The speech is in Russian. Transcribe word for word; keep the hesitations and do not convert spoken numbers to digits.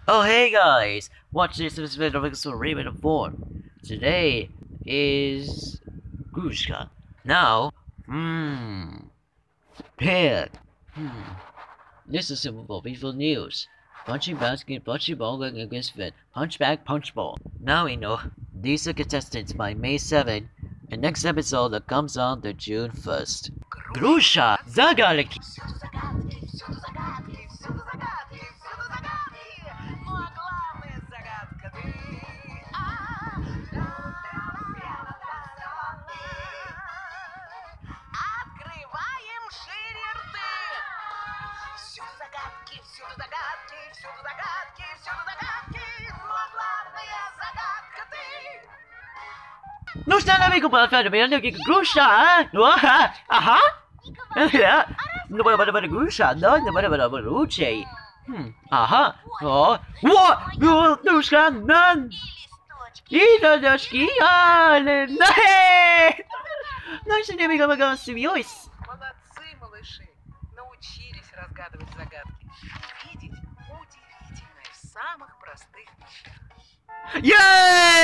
Oh hey guys, watch this episode of Exo Raven form. Today is Grushka. Now, hmm, pig. Hmm. This is simple peaceful news. Punching basket, punching ball going against Finn. Punch back, punch ball. Now we know these are contestants by May seventh, and next episode that comes on the June first. Grusha Zagaliki. Всюду загадки, всюду загадки, всюду загадки, всюду загадки, но главная загадка ты. Ну что, amigo, para fazer bem aqui Grusha, ah? Aha. Ja. Ну para para para Grusha, não, não para para para Ruche. Hum. Aha. Oh. What? Grusha, não. И дочки, ale, не. Наши amigo могут семьёсь. Молодцы, малыши, научились разгадывать загадки, видеть удивительное в самых простых вещах. Yay!